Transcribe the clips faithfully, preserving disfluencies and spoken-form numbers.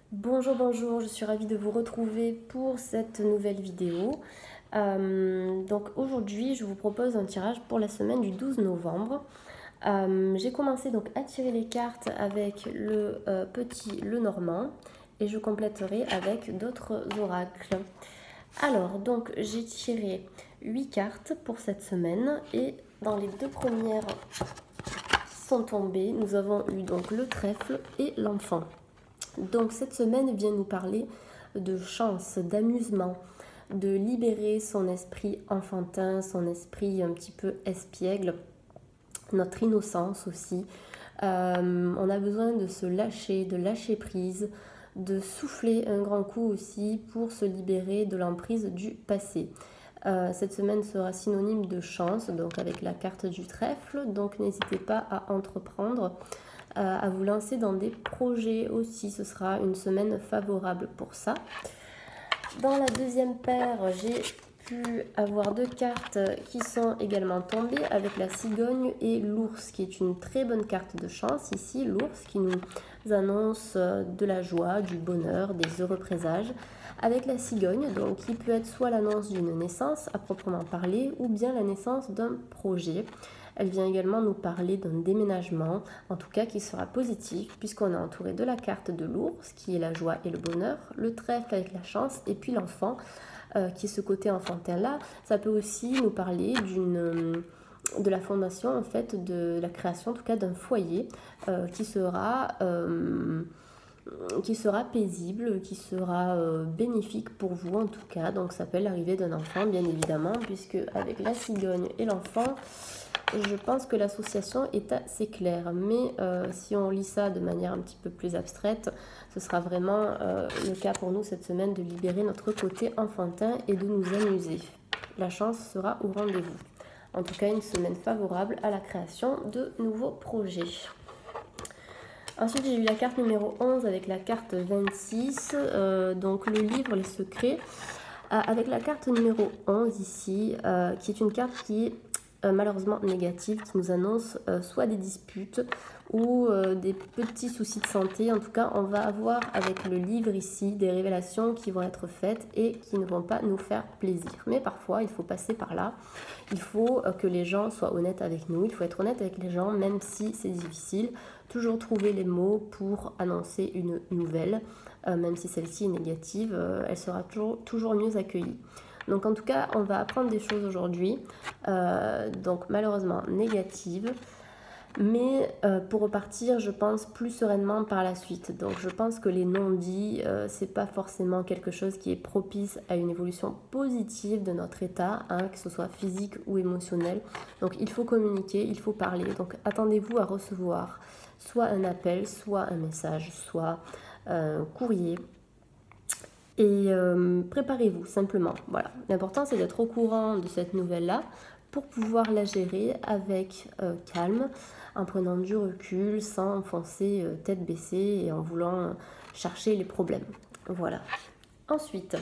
Bonjour, bonjour, je suis ravie de vous retrouver pour cette nouvelle vidéo. Euh, donc aujourd'hui, je vous propose un tirage pour la semaine du douze novembre. Euh, j'ai commencé donc à tirer les cartes avec le euh, petit Lenormand et je compléterai avec d'autres oracles. Alors, donc j'ai tiré huit cartes pour cette semaine et dans les deux premières qui sont tombées, nous avons eu donc le trèfle et l'enfant. Donc cette semaine vient nous parler de chance, d'amusement, de libérer son esprit enfantin, son esprit un petit peu espiègle, notre innocence aussi. Euh, on a besoin de se lâcher, de lâcher prise, de souffler un grand coup aussi pour se libérer de l'emprise du passé. Euh, cette semaine sera synonyme de chance, donc avec la carte du trèfle, donc n'hésitez pas à entreprendre, euh, à vous lancer dans des projets aussi, ce sera une semaine favorable pour ça. Dans la deuxième paire, j'ai pu avoir deux cartes qui sont également tombées avec la cigogne et l'ours, qui est une très bonne carte de chance ici, l'ours qui nous annonce de la joie, du bonheur, des heureux présages, avec la cigogne, donc qui peut être soit l'annonce d'une naissance à proprement parler, ou bien la naissance d'un projet. Elle vient également nous parler d'un déménagement, en tout cas qui sera positif, puisqu'on est entouré de la carte de l'ours, qui est la joie et le bonheur, le trèfle avec la chance, et puis l'enfant, euh, qui est ce côté enfantin-là. Ça peut aussi nous parler d'une... de la fondation, en fait, de la création, en tout cas, d'un foyer euh, qui sera... Euh, qui sera paisible, qui sera euh, bénéfique pour vous en tout cas. Donc ça peut l'arrivée d'un enfant bien évidemment, puisque avec la cigogne et l'enfant, je pense que l'association est assez claire. Mais euh, si on lit ça de manière un petit peu plus abstraite, ce sera vraiment euh, le cas pour nous cette semaine de libérer notre côté enfantin et de nous amuser. La chance sera au rendez-vous. En tout cas, une semaine favorable à la création de nouveaux projets. Ensuite, j'ai eu la carte numéro onze avec la carte vingt-six, euh, donc le livre Les Secrets, euh, avec la carte numéro onze ici, euh, qui est une carte qui est euh, malheureusement négative, qui nous annonce euh, soit des disputes ou euh, des petits soucis de santé. En tout cas, on va avoir avec le livre ici des révélations qui vont être faites et qui ne vont pas nous faire plaisir. Mais parfois, il faut passer par là. Il faut euh, que les gens soient honnêtes avec nous. Il faut être honnête avec les gens, même si c'est difficile. Toujours trouver les mots pour annoncer une nouvelle, euh, même si celle-ci est négative, euh, elle sera toujours, toujours mieux accueillie. Donc en tout cas, on va apprendre des choses aujourd'hui, euh, donc malheureusement négatives, mais euh, pour repartir, je pense, plus sereinement par la suite. Donc je pense que les non-dits, euh, c'est pas forcément quelque chose qui est propice à une évolution positive de notre état, hein, que ce soit physique ou émotionnel. Donc il faut communiquer, il faut parler. Donc attendez-vous à recevoir soit un appel, soit un message, soit un courrier. Et euh, préparez-vous simplement. Voilà. L'important c'est d'être au courant de cette nouvelle-là pour pouvoir la gérer avec euh, calme, en prenant du recul, sans foncer euh, tête baissée et en voulant euh, chercher les problèmes. Voilà. Ensuite,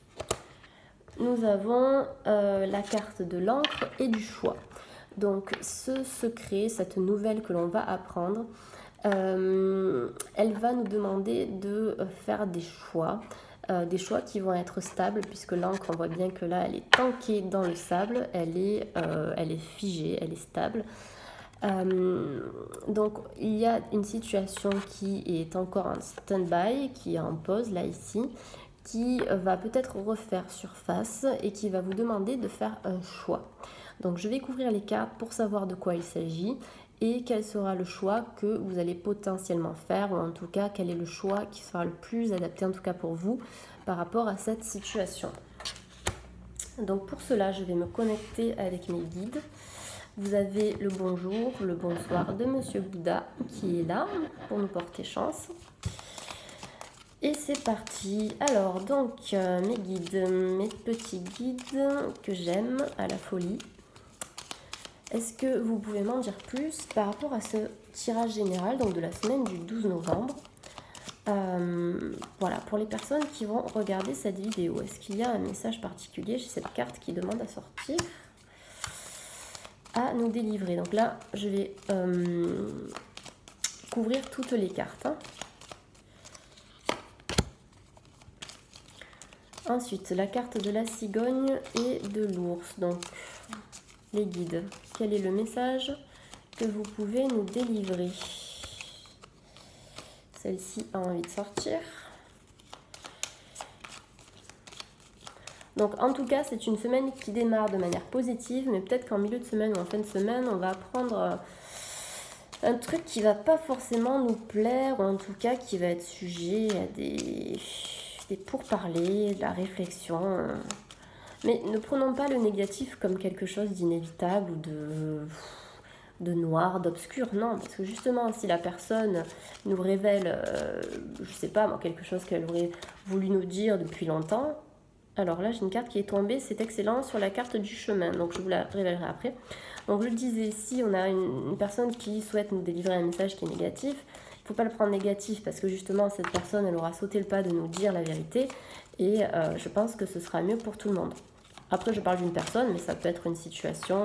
nous avons euh, la carte de l'encre et du choix. Donc ce secret, cette nouvelle que l'on va apprendre, euh, elle va nous demander de faire des choix, euh, des choix qui vont être stables, puisque l'encre, on voit bien que là, elle est ancrée dans le sable, elle est, euh, elle est figée, elle est stable. Euh, donc il y a une situation qui est encore en stand-by, qui est en pause là ici, qui va peut-être refaire surface et qui va vous demander de faire un choix. Donc je vais couvrir les cartes pour savoir de quoi il s'agit et quel sera le choix que vous allez potentiellement faire, ou en tout cas quel est le choix qui sera le plus adapté en tout cas pour vous par rapport à cette situation. Donc pour cela, je vais me connecter avec mes guides. Vous avez le bonjour, le bonsoir de Monsieur Bouddha qui est là pour nous porter chance. Et c'est parti. Alors donc euh, mes guides, mes petits guides que j'aime à la folie. Est-ce que vous pouvez m'en dire plus par rapport à ce tirage général donc de la semaine du douze novembre? Euh, voilà, pour les personnes qui vont regarder cette vidéo, est-ce qu'il y a un message particulier chez cette carte qui demande à sortir, à nous délivrer? Donc là, je vais euh, couvrir toutes les cartes. Hein. Ensuite, la carte de la cigogne et de l'ours. Donc, les guides. Quel est le message que vous pouvez nous délivrer? Celle-ci a envie de sortir. Donc, en tout cas, c'est une semaine qui démarre de manière positive, mais peut-être qu'en milieu de semaine ou en fin de semaine, on va apprendre un truc qui va pas forcément nous plaire, ou en tout cas qui va être sujet à des, des pourparlers, de la réflexion. Mais ne prenons pas le négatif comme quelque chose d'inévitable ou de, de noir, d'obscur, non. Parce que justement, si la personne nous révèle, euh, je sais pas moi, quelque chose qu'elle aurait voulu nous dire depuis longtemps, alors là, j'ai une carte qui est tombée, c'est excellent, sur la carte du chemin. Donc, je vous la révélerai après. Donc, je le disais, si on a une, une personne qui souhaite nous délivrer un message qui est négatif, il ne faut pas le prendre négatif parce que justement, cette personne, elle aura sauté le pas de nous dire la vérité. Et euh, je pense que ce sera mieux pour tout le monde. Après, je parle d'une personne, mais ça peut être une situation.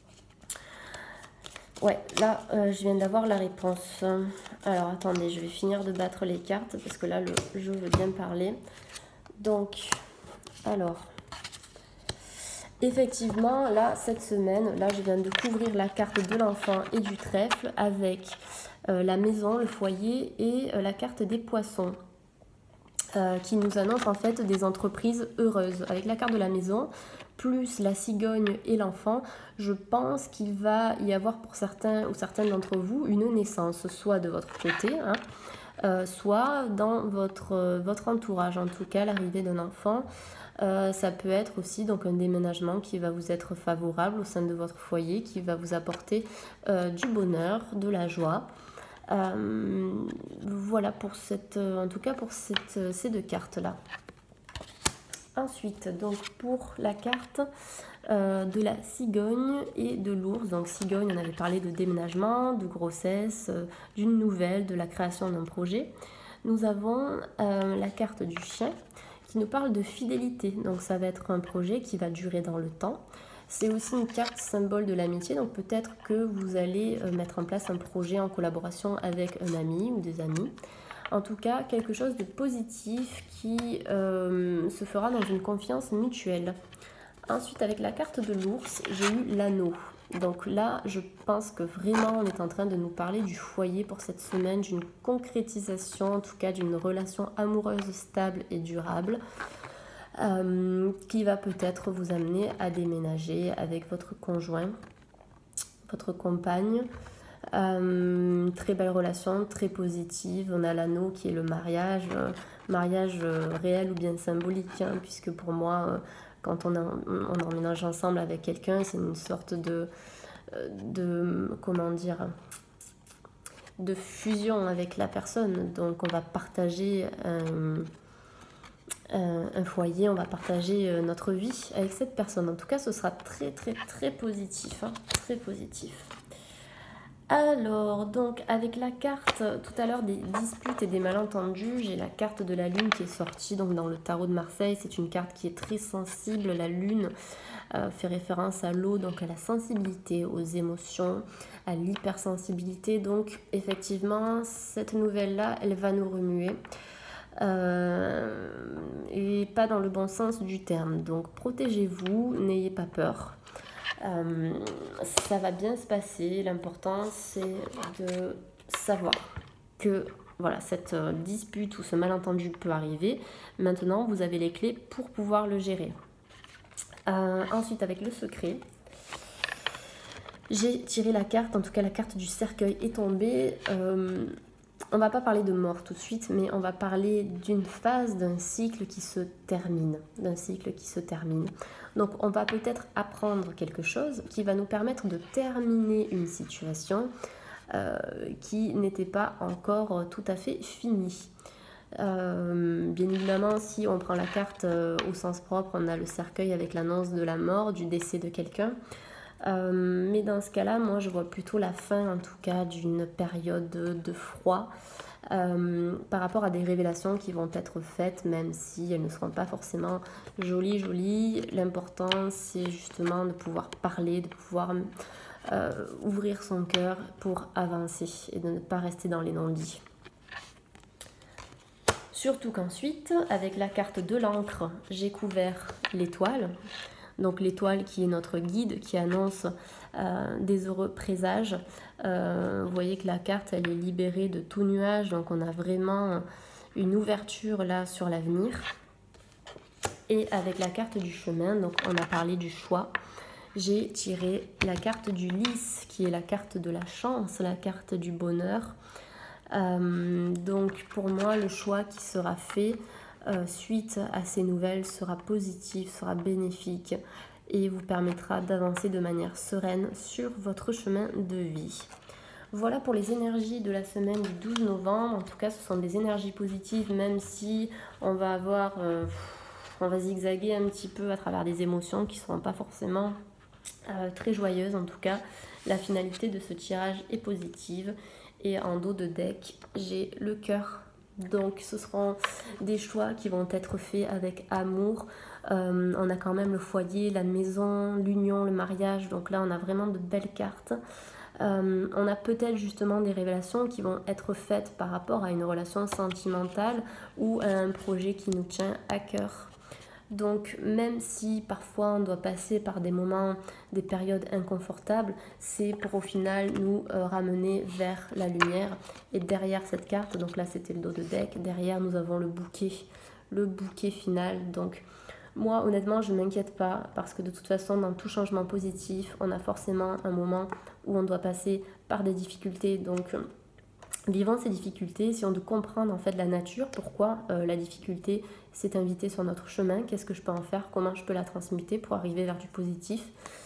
Ouais, là, euh, je viens d'avoir la réponse. Alors, attendez, je vais finir de battre les cartes parce que là, le jeu veut bien parler. Donc, alors, effectivement, là, cette semaine, là, je viens de couvrir la carte de l'enfant et du trèfle avec euh, la maison, le foyer et euh, la carte des poissons. Euh, qui nous annonce en fait des entreprises heureuses. Avec la carte de la maison, plus la cigogne et l'enfant, je pense qu'il va y avoir pour certains ou certaines d'entre vous une naissance, soit de votre côté, hein, euh, soit dans votre, euh, votre entourage. En tout cas, l'arrivée d'un enfant, euh, ça peut être aussi donc un déménagement qui va vous être favorable au sein de votre foyer, qui va vous apporter euh, du bonheur, de la joie. Euh, voilà pour cette, en tout cas pour cette, ces deux cartes là. Ensuite, donc pour la carte euh, de la cigogne et de l'ours. Donc cigogne, on avait parlé de déménagement, de grossesse, euh, d'une nouvelle, de la création d'un projet. Nous avons euh, la carte du chien qui nous parle de fidélité. Donc ça va être un projet qui va durer dans le temps. C'est aussi une carte symbole de l'amitié, donc peut-être que vous allez mettre en place un projet en collaboration avec un ami ou des amis. En tout cas, quelque chose de positif qui euh, se fera dans une confiance mutuelle. Ensuite, avec la carte de l'ours, j'ai eu l'anneau. Donc là, je pense que vraiment, on est en train de nous parler du foyer pour cette semaine, d'une concrétisation, en tout cas d'une relation amoureuse stable et durable. Euh, qui va peut-être vous amener à déménager avec votre conjoint, votre compagne. Euh, très belle relation, très positive. On a l'anneau qui est le mariage, euh, mariage euh, réel ou bien symbolique, hein, puisque pour moi, euh, quand on, a, on emménage ensemble avec quelqu'un, c'est une sorte de, de, comment dire, de fusion avec la personne. Donc on va partager un... Euh, un foyer, on va partager euh, notre vie avec cette personne. En tout cas, ce sera très très très positif, hein, très positif. Alors, donc avec la carte tout à l'heure des disputes et des malentendus, j'ai la carte de la lune qui est sortie donc dans le tarot de Marseille. C'est une carte qui est très sensible. La lune euh, fait référence à l'eau, donc à la sensibilité, aux émotions, à l'hypersensibilité. Donc effectivement, cette nouvelle-là, elle va nous remuer. Euh, et pas dans le bon sens du terme. Donc protégez-vous, n'ayez pas peur. Euh, ça va bien se passer. L'important c'est de savoir que voilà, cette dispute ou ce malentendu peut arriver. Maintenant, vous avez les clés pour pouvoir le gérer. Euh, ensuite, avec le secret, j'ai tiré la carte, en tout cas la carte du cercueil est tombée. Euh, On ne va pas parler de mort tout de suite, mais on va parler d'une phase, d'un cycle qui se termine, d'un cycle qui se termine. Donc on va peut-être apprendre quelque chose qui va nous permettre de terminer une situation euh, qui n'était pas encore tout à fait finie. Euh, bien évidemment, si on prend la carte euh, au sens propre, on a le cercueil avec l'annonce de la mort, du décès de quelqu'un. Euh, mais dans ce cas-là, moi je vois plutôt la fin en tout cas d'une période de, de froid euh, par rapport à des révélations qui vont être faites, même si elles ne seront pas forcément jolies, jolies. L'important c'est justement de pouvoir parler, de pouvoir euh, ouvrir son cœur pour avancer et de ne pas rester dans les non-dits. Surtout qu'ensuite, avec la carte de l'encre, j'ai couvert l'étoile. Donc l'étoile qui est notre guide, qui annonce euh, des heureux présages. Euh, vous voyez que la carte, elle est libérée de tout nuage, donc on a vraiment une ouverture là sur l'avenir. Et avec la carte du chemin, donc on a parlé du choix, j'ai tiré la carte du lys, qui est la carte de la chance, la carte du bonheur. Euh, donc pour moi, le choix qui sera fait Euh, suite à ces nouvelles sera positive, sera bénéfique et vous permettra d'avancer de manière sereine sur votre chemin de vie. Voilà pour les énergies de la semaine du douze novembre. En tout cas, ce sont des énergies positives, même si on va avoir, euh, on va zigzaguer un petit peu à travers des émotions qui ne seront pas forcément euh, très joyeuses. En tout cas, la finalité de ce tirage est positive. Et en dos de deck, j'ai le cœur. Donc ce seront des choix qui vont être faits avec amour. Euh, on a quand même le foyer, la maison, l'union, le mariage. Donc là on a vraiment de belles cartes. Euh, on a peut-être justement des révélations qui vont être faites par rapport à une relation sentimentale ou à un projet qui nous tient à cœur. Donc même si parfois on doit passer par des moments, des périodes inconfortables, c'est pour au final nous euh, ramener vers la lumière. Et derrière cette carte, donc là c'était le dos de deck, derrière nous avons le bouquet, le bouquet final. Donc moi honnêtement je ne m'inquiète pas parce que de toute façon dans tout changement positif, on a forcément un moment où on doit passer par des difficultés. Donc vivant ces difficultés, essayons de comprendre en fait la nature, pourquoi euh, la difficulté s'est invitée sur notre chemin, qu'est-ce que je peux en faire, comment je peux la transmuter pour arriver vers du positif.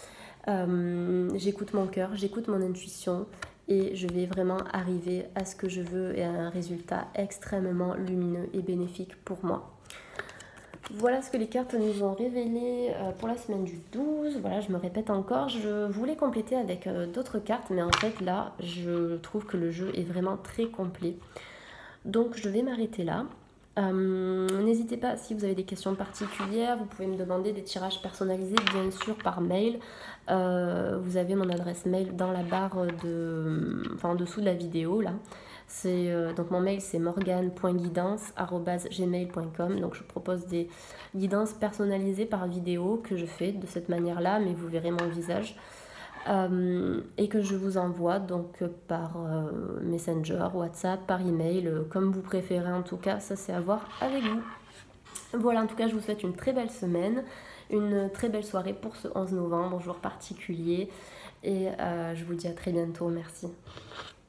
Euh, j'écoute mon cœur, j'écoute mon intuition et je vais vraiment arriver à ce que je veux et à un résultat extrêmement lumineux et bénéfique pour moi. Voilà ce que les cartes nous ont révélé pour la semaine du douze. Voilà, je me répète encore, je voulais compléter avec d'autres cartes, mais en fait là, je trouve que le jeu est vraiment très complet. Donc je vais m'arrêter là. Euh, N'hésitez pas, si vous avez des questions particulières, vous pouvez me demander des tirages personnalisés, bien sûr, par mail. Euh, vous avez mon adresse mail dans la barre de, enfin, en dessous de la vidéo, là. Euh, donc mon mail c'est morgane point guidance arobase gmail point com. Donc je propose des guidances personnalisées par vidéo que je fais de cette manière là, mais vous verrez mon visage, euh, et que je vous envoie donc par euh, Messenger, WhatsApp, par email, euh, comme vous préférez. En tout cas ça c'est à voir avec vous. Voilà, en tout cas je vous souhaite une très belle semaine, une très belle soirée pour ce onze novembre, jour particulier, et euh, je vous dis à très bientôt. Merci.